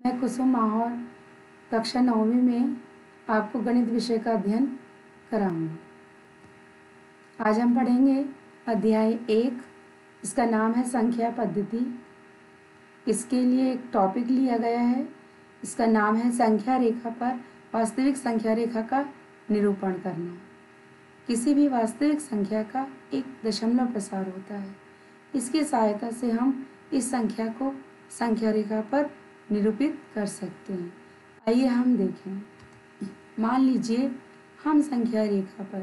मैं कुसुम माहौर कक्षा 9वीं में आपको गणित विषय का अध्ययन कराऊंगी। आज हम पढ़ेंगे अध्याय 1। इसका नाम है संख्या पद्धति। इसके लिए एक टॉपिक लिया गया है, इसका नाम है संख्या रेखा पर वास्तविक संख्या रेखा का निरूपण करना। किसी भी वास्तविक संख्या का एक दशमलव प्रसार होता है। इसकी सहायता से हम इस संख्या को संख्या रेखा पर निरूपित कर सकते हैं। आइए हम देखें। मान लीजिए हम संख्या रेखा पर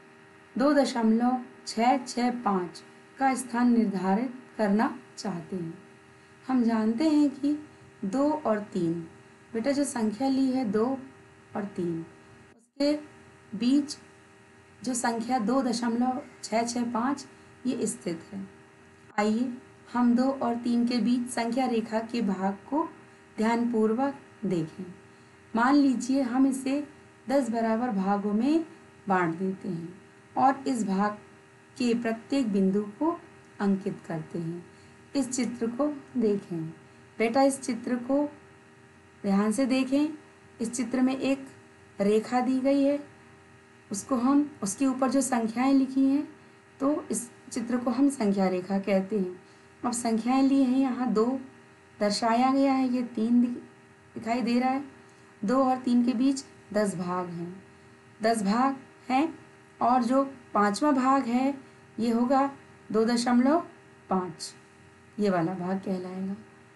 2.665 का स्थान निर्धारित करना चाहते हैं। हम जानते हैं कि 2 और 3, बेटा जो संख्या ली है 2 और 3, उसके बीच जो संख्या 2.665 ये स्थित है। आइए हम 2 और 3 के बीच संख्या रेखा के भाग को ध्यानपूर्वक देखें। मान लीजिए हम इसे 10 बराबर भागों में बांट देते हैं और इस भाग के प्रत्येक बिंदु को अंकित करते हैं। इस चित्र को देखें। बेटा इस चित्र को ध्यान से देखें। इस चित्र में एक रेखा दी गई है, उसको हम उसके ऊपर जो संख्याएं लिखी हैं तो इस चित्र को हम संख्या रेखा कहते हैं। अब संख्याएं ली हैं, यहाँ 2 दर्शाया गया है, ये 3 दिखाई दे रहा है। 2 और 3 के बीच 10 भाग हैं, 10 भाग हैं और जो 5वां भाग है ये होगा 2.5, ये वाला भाग कहलाएगा।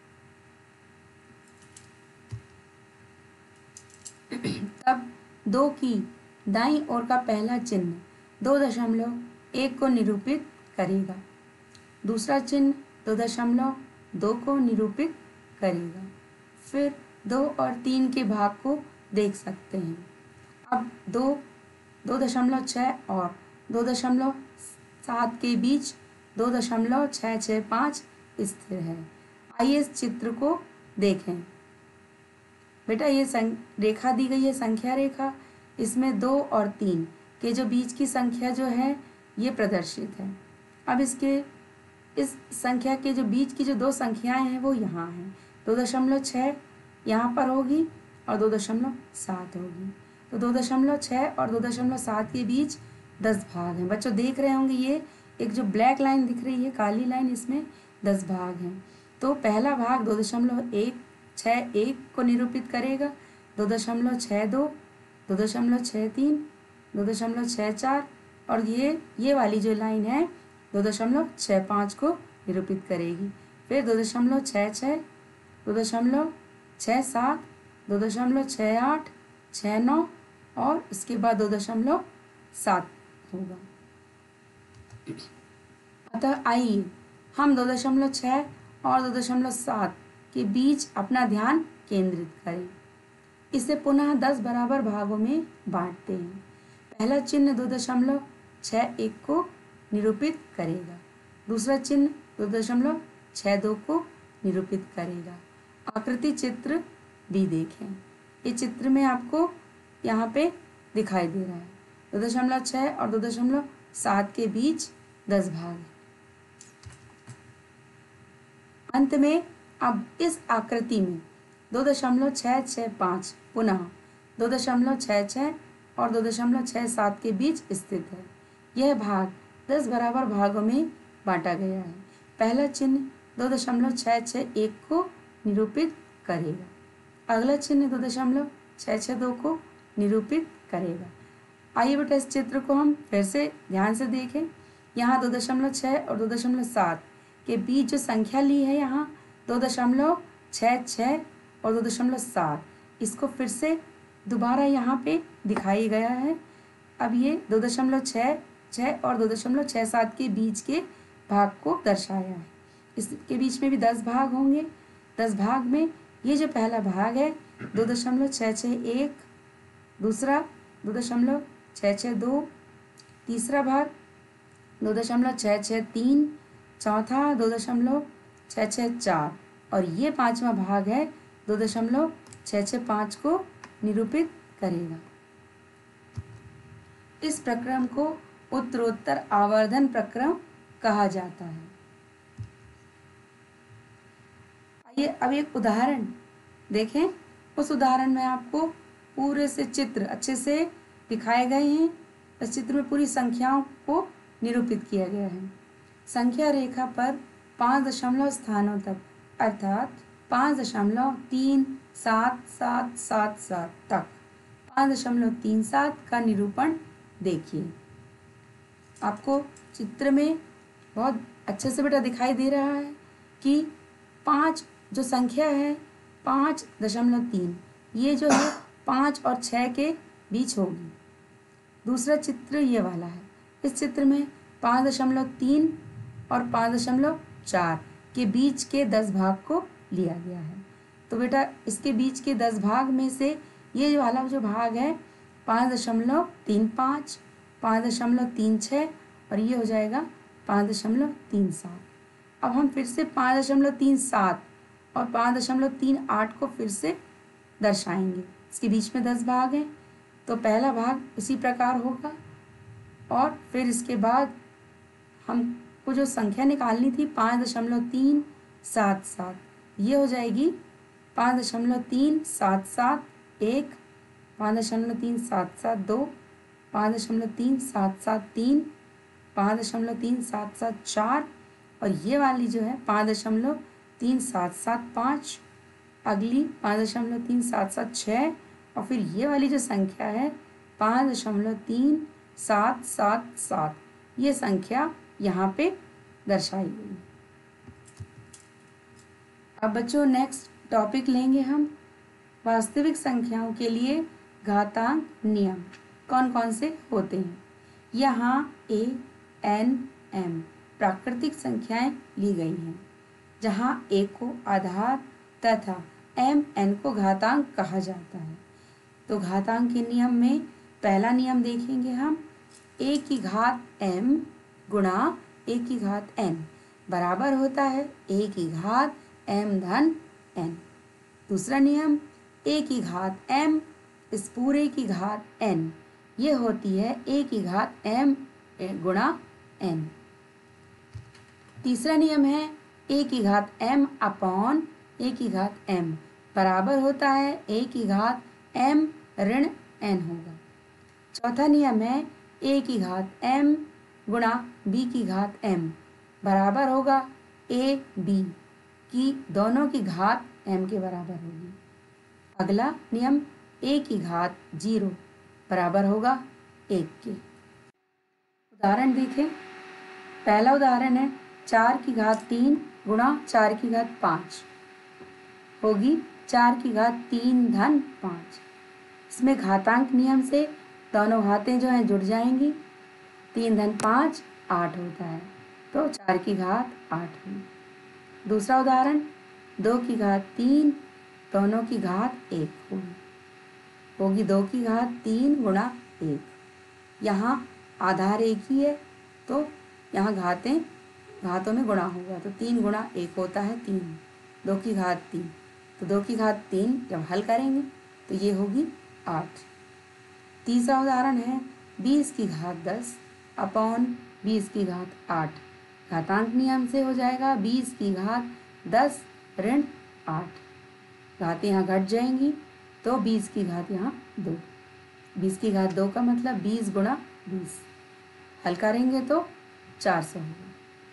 तब 2 की दाईं ओर का पहला चिन्ह 2.1 को निरूपित करेगा, दूसरा चिन्ह 2.2 को निरूपित करेगा। फिर 2 और 3 के भाग को देख सकते हैं। अब 2.6 और 2.7 के बीच 2.665 स्थिर है। आइए इस चित्र को देखें। बेटा ये रेखा दी गई है संख्या रेखा, इसमें 2 और 3 के जो बीच की संख्या जो है ये प्रदर्शित है। अब इस संख्या के जो बीच की जो 2 संख्याएं हैं वो यहाँ हैं। 2.6 यहाँ पर होगी और 2.7 होगी। तो 2.6 और 2.7 के बीच 10 भाग हैं। बच्चों देख रहे होंगे ये एक जो ब्लैक लाइन दिख रही है, काली लाइन, इसमें 10 भाग हैं। तो पहला भाग 2.161 को निरूपित करेगा, 2.62, 2.63, 2.64 और ये वाली जो लाइन है 2.65 को निरूपित करेगी। फिर 2.66, 2.67, 2.68, 69 और इसके बाद 2.7 होगा। अतः आइए हम 2.6 और 2.7 के बीच अपना ध्यान केंद्रित करें। इसे पुनः 10 बराबर भागों में बांटते हैं। पहला चिन्ह 2.61 को निरूपित करेगा, दूसरा चिन्ह 2.62 को निरूपित करेगा। आकृति चित्र भी देखें। इस चित्र में आपको यहाँ पे दिखाई दे रहा है 2.6 और 2.7 के बीच 10 भाग। अंत में अब इस आकृति में 2.665 पुनः 2.66 और 2.67 के बीच स्थित है। यह भाग 10 बराबर भागों में बांटा गया है। पहला चिन्ह 2.661 को निरूपित करेगा, अगला चिन्ह 2.662 को निरूपित करेगा। आइए बेटा इस चित्र को हम फिर से ध्यान से देखें। यहाँ 2.6 और 2.7 के बीच जो संख्या ली है, यहाँ 2.66 और 2.7, इसको फिर से दोबारा यहाँ पे दिखाई गया है। अब ये 2.66 और 2.67 के बीच के भाग को दर्शाया है। इसके बीच में भी 10 भाग होंगे। 10 भाग में ये जो पहला भाग है 2.661, दूसरा 2.662, तीसरा भाग 2.663, चौथा 2.664 और ये 5वां भाग है 2.665 को निरूपित करेगा। इस प्रक्रम को उत्तरोत्तर आवर्धन प्रक्रम कहा जाता है। आइए अब एक उदाहरण देखें, उस उदाहरण में आपको पूरे से चित्र अच्छे से दिखाए गए हैं। इस चित्र में पूरी संख्याओं को निरूपित किया गया है। संख्या रेखा पर 5 दशमलव स्थानों तक अर्थात 5.377777 तक 5.37 का निरूपण देखिए। आपको चित्र में बहुत अच्छे से बेटा दिखाई दे रहा है कि 5 जो संख्या है 5.3 ये जो है 5 और 6 के बीच होगी। दूसरा चित्र ये वाला है। इस चित्र में 5.3 और 5.4 के बीच के 10 भाग को लिया गया है। तो बेटा इसके बीच के 10 भाग में से ये वाला जो भाग है 5.35, 5.36 और ये हो जाएगा 5.37। अब हम फिर से 5.37 और 5.38 को फिर से दर्शाएंगे। इसके बीच में 10 भाग हैं, तो पहला भाग इसी प्रकार होगा और फिर इसके बाद हमको जो संख्या निकालनी थी 5.377 ये हो जाएगी 5.3771, 5.3772, 5.3773, 5.3774 और ये वाली जो है 5.3775, अगली 5.3776 और फिर ये वाली जो संख्या है 5.3777। ये संख्या यहाँ पे दर्शाई गई। अब बच्चों नेक्स्ट टॉपिक लेंगे हम वास्तविक संख्याओं के लिए घातांक नियम कौन कौन से होते हैं। यहाँ a, n, m प्राकृतिक संख्याएं ली गई हैं, जहाँ a को आधार तथा m n को घातांक कहा जाता है। तो घातांक के नियम में पहला नियम देखेंगे हम, a की घात m गुणा a की घात n बराबर होता है a की घात m धन n। दूसरा नियम, a की घात m इस पूरे की घात n ये होती है a की घात m गुणा n। तीसरा नियम है a की घात m अपॉन a की घात m बराबर होता है a की घात m ऋण n होगा। चौथा नियम है a की घात m गुणा b की घात m बराबर होगा a b की दोनों की घात m के बराबर होगी। अगला नियम a की घात 0 बराबर होगा 1 के। उदाहरण देखें। पहला उदाहरण है 4 की घात 3 गुणा 4 की घात 5 होगी 4 की घात 3 धन 5। इसमें घातांक नियम से दोनों घातें जो हैं जुड़ जाएंगी। 3 धन 5 8 होता है, तो 4 की घात 8 हुई। दूसरा उदाहरण 2 की घात 3 दोनों की घात 1 होगी 2 की घात 3 गुणा 1। यहाँ आधार एक ही है तो यहाँ घातों में गुणा होगा, तो 3 गुणा 1 होता है 3। 2 की घात 3 तो 2 की घात 3 जब हल करेंगे तो ये होगी 8। तीसरा उदाहरण है 20 की घात 10 अपॉन 20 की घात 8। घातांक नियम से हो जाएगा 20 की घात 10 ऋण 8। घातें यहाँ घट जाएंगी तो 20 की घात यहाँ 2। 20 की घात 2 का मतलब 20 गुणा 20। हल करेंगे तो 400 होगा।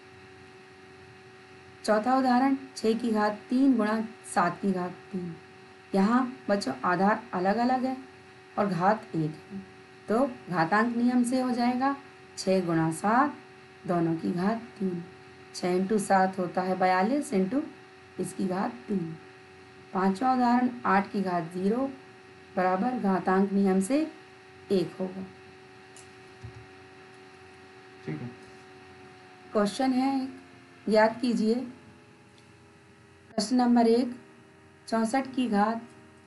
चौथा उदाहरण 6 की घात 3 गुणा 7 की घात 3। यहाँ बच्चों आधार अलग अलग है और घात 1 है, तो घातांक नियम से हो जाएगा 6 गुणा 7 दोनों की घात 3। 6 इंटू 7 होता है 42 इंटू इसकी घात 3। पांचवा उदाहरण 8 की घात 0 बराबर घातांक नियम से 1 होगा। ठीक है। क्वेश्चन है याद कीजिए। प्रश्न नंबर 1 64 की घात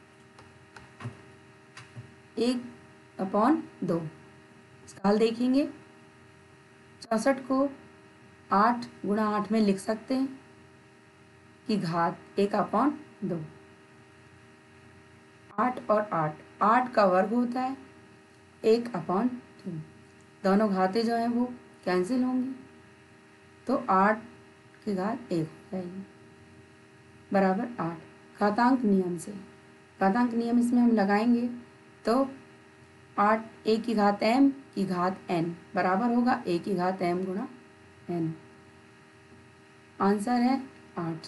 1/2। इसका हल देखेंगे। 64 को 8 गुणा 8 में लिख सकते हैं कि घात 1/2। 8 और 8 का वर्ग होता है 1/2। दोनों घातें जो हैं वो कैंसिल होंगी, तो 8 की घात 1 हो जाएगी बराबर 8। घातांक नियम से। घातांक नियम इसमें हम लगाएंगे तो 8 a की घात m की घात n बराबर होगा a की घात m गुणा n। आंसर है 8।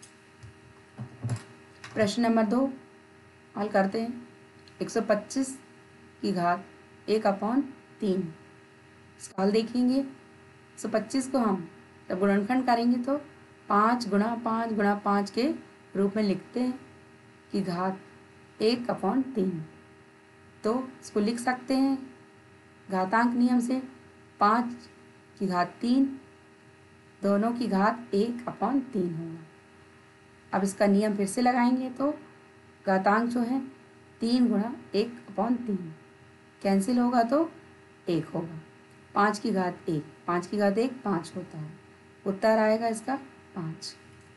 प्रश्न नंबर 2 हल करते हैं। 125 की घात 1/3 इसका हल देखेंगे। 125 को हम जब गुणनखंड करेंगे तो 5 गुणा 5 गुणा 5 के रूप में लिखते हैं कि घात 1/3। तो इसको लिख सकते हैं घातांक नियम से 5 की घात 3 दोनों की घात 1/3 होगा। अब इसका नियम फिर से लगाएंगे तो घातांक जो है 3 गुणा 1/3 कैंसिल होगा तो 1 होगा। 5 की घात 1 5 की घात 1 5 होता है। उत्तर आएगा इसका 5।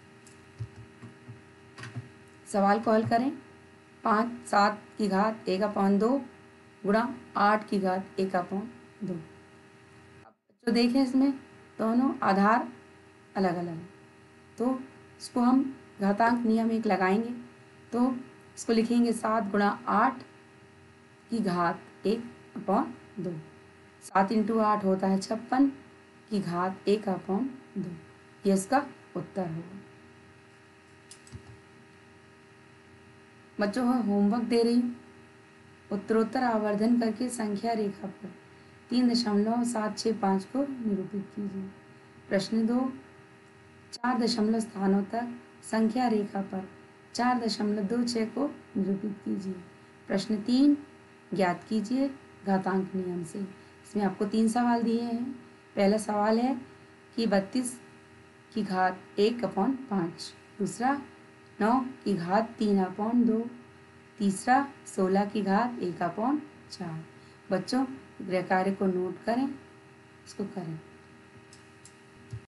सवाल को हल करें। 5 7 की घात 1/2 गुणा 8 की घात 1/2। जो देखें इसमें दोनों आधार अलग अलग हैं तो इसको हम घातांक नियम एक लगाएंगे तो इसको लिखेंगे 7 गुणा 8 की घात 1/2। 7 × 8 होता है 56 की घात 1/2। ये इसका उत्तर होगा। बच्चों को होमवर्क दे रही हूँ। उत्तरोत्तर आवर्धन करके संख्या रेखा पर 3.765 को निरूपित कीजिए। प्रश्न 2 4 दशमलव स्थानों तक संख्या रेखा पर 4.26 को निरूपित कीजिए। प्रश्न 3 ज्ञात कीजिए घातांक नियम से। इसमें आपको 3 सवाल दिए हैं। पहला सवाल है कि 32 की घात 1/5, दूसरा 9 की घात 3/2, तीसरा 16 की घात 1/4। बच्चों गृह कार्य को नोट करें, इसको करें।